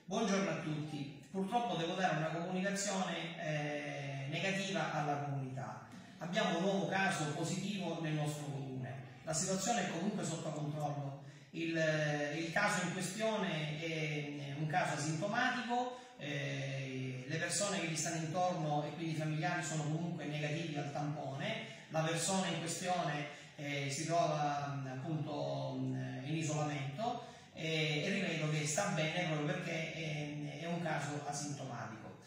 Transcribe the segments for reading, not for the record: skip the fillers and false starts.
Buongiorno a tutti. Purtroppo devo dare una comunicazione negativa alla comunità. Abbiamo un nuovo caso positivo nel nostro comune. La situazione è comunque sotto controllo. Il caso in questione è un caso asintomatico, le persone che gli stanno intorno e quindi i familiari sono comunque negativi al tampone. La persona in questione si trova appunto in isolamento e ripeto che sta bene proprio perché è un caso asintomatico.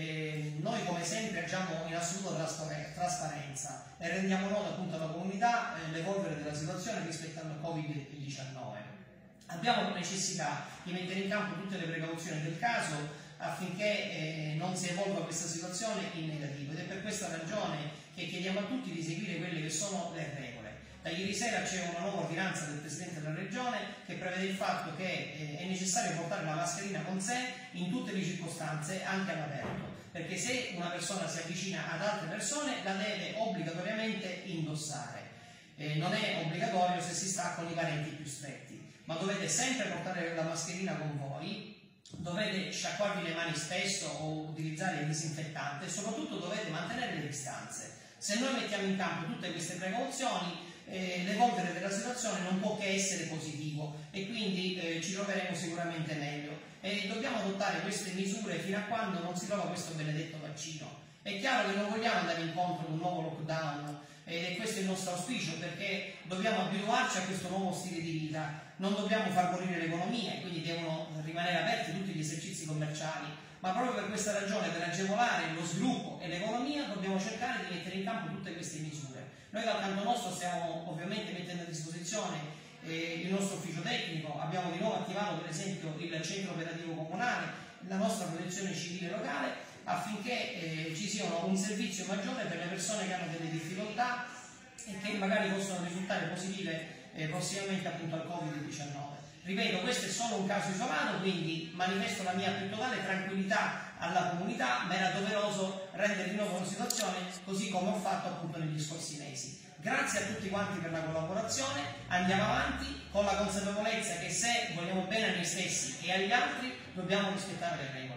Noi come sempre agiamo in assoluta trasparenza e rendiamo nota appunto alla comunità l'evolvere della situazione rispetto al Covid-19. Abbiamo necessità di mettere in campo tutte le precauzioni del caso affinché non si evolva questa situazione in negativo, ed è per questa ragione che chiediamo a tutti di seguire quelle che sono le regole. Da ieri sera c'è una nuova ordinanza del Presidente della Regione che prevede il fatto che è necessario portare la mascherina con sé in tutte le circostanze, anche all'aperto, perché se una persona si avvicina ad altre persone la deve obbligatoriamente indossare. Non è obbligatorio se si sta con i parenti più stretti, ma dovete sempre portare la mascherina con voi, dovete sciacquarvi le mani spesso o utilizzare il disinfettante e soprattutto dovete mantenere le distanze. Se noi mettiamo in campo tutte queste precauzioni, l'evolvere della situazione non può che essere positivo e quindi ci troveremo sicuramente meglio, e dobbiamo adottare queste misure fino a quando non si trova questo benedetto vaccino. È chiaro che non vogliamo andare incontro ad un nuovo lockdown ed è questo il nostro auspicio, perché dobbiamo abituarci a questo nuovo stile di vita, non dobbiamo far morire l'economia, quindi devono rimanere aperti tutti gli esercizi commerciali, ma proprio per questa ragione, per agevolare lo sviluppo e l'economia, dobbiamo cercare di mettere in campo tutte queste misure. Noi dal canto nostro stiamo ovviamente mettendo a disposizione il nostro ufficio tecnico, abbiamo di nuovo attivato per esempio il centro operativo comunale, la nostra protezione civile locale, affinché ci sia un servizio maggiore per le persone che hanno delle difficoltà e che magari possono risultare positive prossimamente appunto al Covid-19. Ripeto, questo è solo un caso isolato, quindi manifesto la mia più totale tranquillità alla comunità, ma era doveroso rendere di nuovo la situazione così come ho fatto appunto negli scorsi mesi. Grazie a tutti quanti per la collaborazione, andiamo avanti con la consapevolezza che se vogliamo bene a noi stessi e agli altri dobbiamo rispettare le regole.